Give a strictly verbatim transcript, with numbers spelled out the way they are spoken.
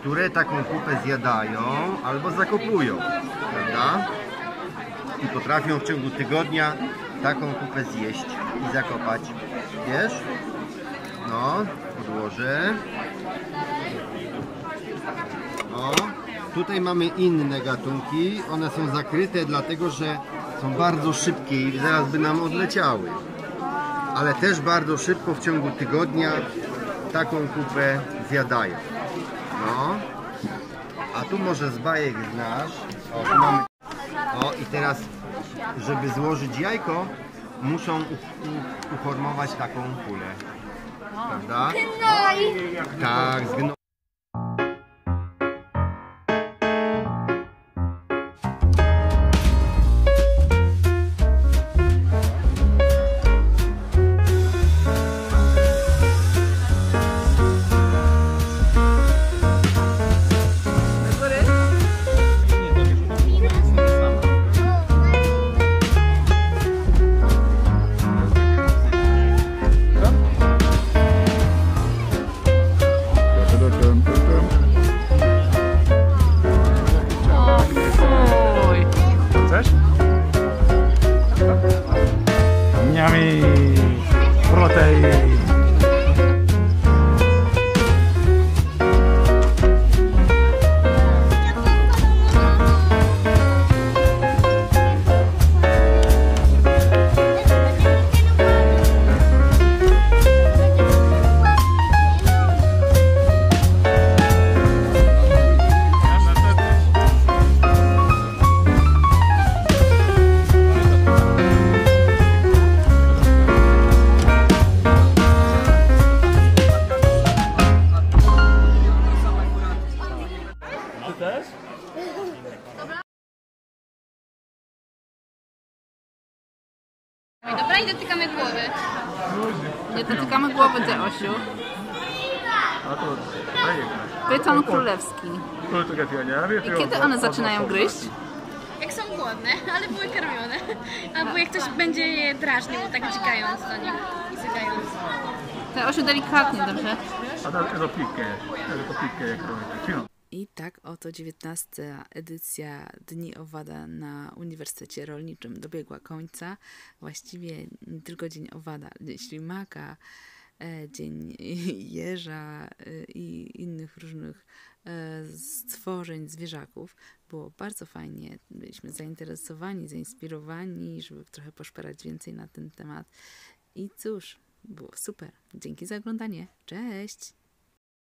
które taką kupę zjadają albo zakopują, prawda? I potrafią w ciągu tygodnia taką kupę zjeść i zakopać. Wiesz? No, podłożę. O, tutaj mamy inne gatunki. One są zakryte, dlatego że są bardzo szybkie i zaraz by nam odleciały. Ale też bardzo szybko w ciągu tygodnia taką kupę zjadają. No. A tu może z bajek znasz. O, tu mamy... o i teraz, żeby złożyć jajko, muszą uformować taką kulę. Prawda? Tak, zgno... Protein. Ty też? Dobra, i dotykamy głowy. Nie dotykamy głowy, ty, Osiu. A to daje. Pyton królewski. I kiedy one zaczynają gryźć? Jak są głodne, ale były karmione. Albo jak ktoś będzie je drażnił, tak dzikając do nich i zygając. Te, Osiu, delikatnie, dobrze? A to pikę, to pikę jak robię. I tak oto dziewiętnasta edycja Dni Owada na Uniwersytecie Rolniczym dobiegła końca. Właściwie nie tylko Dzień Owada, Dzień Ślimaka, Dzień Jeża i innych różnych stworzeń, zwierzaków. Było bardzo fajnie. Byliśmy zainteresowani, zainspirowani, żeby trochę poszperać więcej na ten temat. I cóż, było super. Dzięki za oglądanie. Cześć!